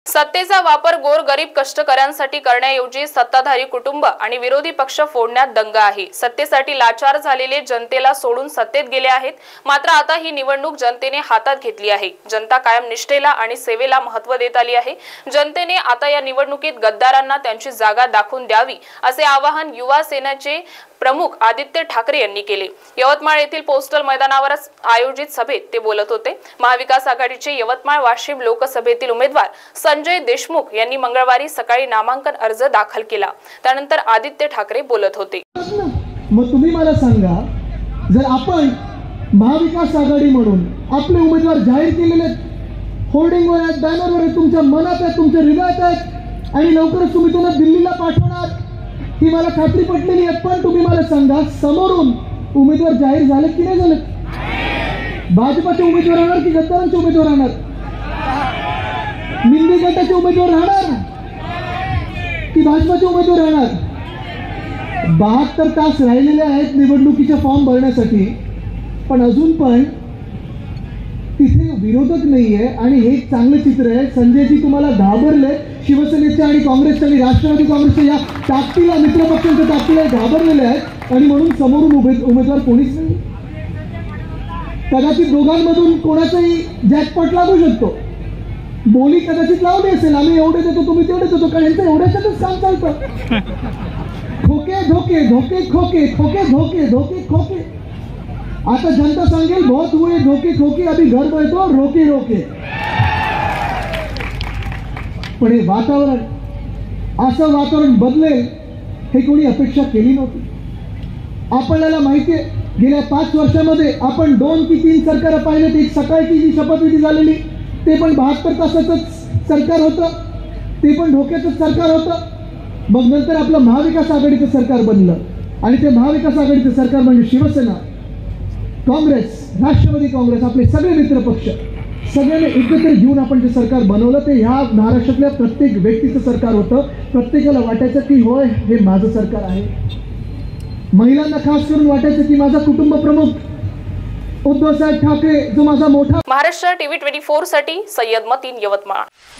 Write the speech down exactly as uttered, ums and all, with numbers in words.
सत्तेचा वापर गोरगरीब कष्टकऱ्यांसाठी करण्याऐवजी सत्ताधारी कुटुंब आणि विरोधी पक्ष फोडण्यात दंगा आहे। सत्तेसाठी लाचार झालेले जनतेला सोडून सत्तेत गेले आहेत, मात्र आता ही निवडणूक जनतेने हातात घेतली आहे। जनता कायम निष्ठेला आणि सेवेला महत्त्व देत आली आहे। जनतेने आता या निवडणुकीत गद्दारांना त्यांची जागा दाखवून द्यावी असे आवाहन युवा सेनेचे प्रमुख आदित्य ठाकरे यांनी केले। यवतमाळ येथील पोस्टल मैदानावर आयोजित सभेत ते बोलत होते। महाविकास आघाडीचे यवतमाळ वाशिम लोकसभेतील उमेदवार संजय देशमुख यांनी मंगळवारी सकाळी नामांकन अर्ज दाखल केला। त्यानंतर आदित्य ठाकरे बोलत होते। मग तुम्ही मला सांगा, जर आपण महाविकास आघाडी म्हणून आपले उमेदवार जाहीर केलेले होर्डिंगवर आहेत, बॅनरवर आहेत, तुमच्या मनात आहेत, तुमच्या हृदयात आहेत आणि लवकरच तुम्ही त्यांना दिल्लीला पाठवणार ही मला खात्री पटलेली आहे। पण तुम्ही मला सांगा, समोरून उमेदवार जाहीर झाले की नाही झाले? भाजपाचे उमेदवार राहणार की गद्दारांचे उमेदवार राहणार? मिंदी गटाचे उमेदवार राहणार की भाजपाचे उमेदवार राहणार? बहात्तर तास राहिलेले आहेत निवडणुकीचे फॉर्म भरण्यासाठी, पण अजून पण तिथे विरोधक नाहीये आणि हे चांगलं चित्र आहे। संजयजी तुम्हाला घाबरले, शिवसेनेचे आणि काँग्रेसचे आणि राष्ट्रवादी काँग्रेसच्या या ताकदीला, मित्रपक्षांच्या ताकदीला घाबरलेले आहेत आणि म्हणून समोरून उभे उमेदवार कोणीच नाही। कदाचित दोघांमधून कोणाचाही जॅकपॉट लागू शकतो, बोली कदाचित लावली असेल, आम्ही एवढे देतो तुम्ही तेवढे देतो, कारण यांचं एवढ्याच्यातच काम चालतं। खोके धोके धोके खोके खोके धोके धोके खोके। आता जनता सांगेल बहुत हुए धोके खोके, अभी घर बैठो रोके रोके। पण हे वातावरण, असं वातावरण बदलेल हे कोणी अपेक्षा केली नव्हती। आपल्याला माहिती आहे, गेल्या पाच वर्षामध्ये आपण दोन की तीन सरकार पाहिलेत। एक सकाळची जी शपथविधी झालेली ते पण बहात्तर तासाचंच सरकार होतं, ते पण धोक्याचंच सरकार होतं। मग नंतर आपलं महाविकास आघाडीचं सरकार बनलं आणि ते महाविकास आघाडीचं सरकार म्हणजे शिवसेना, काँग्रेस, राष्ट्रवादी काँग्रेस, आपले सगळे मित्रपक्ष सगळ्यांनी एकत्र घेऊन आपण जे सरकार बनवलं ते ह्या महाराष्ट्रातल्या प्रत्येक व्यक्तीचं सरकार होतं। प्रत्येकाला वाटायचं की होय हे माझं सरकार आहे। महिलांना खास करून वाटायचं की माझा कुटुंब प्रमुख उद्धव साहेब ठाकरे जो माझा मोठा। महाराष्ट्र टीव्ही चोवीस साठी सय्यद मतीन, यवतमाळ।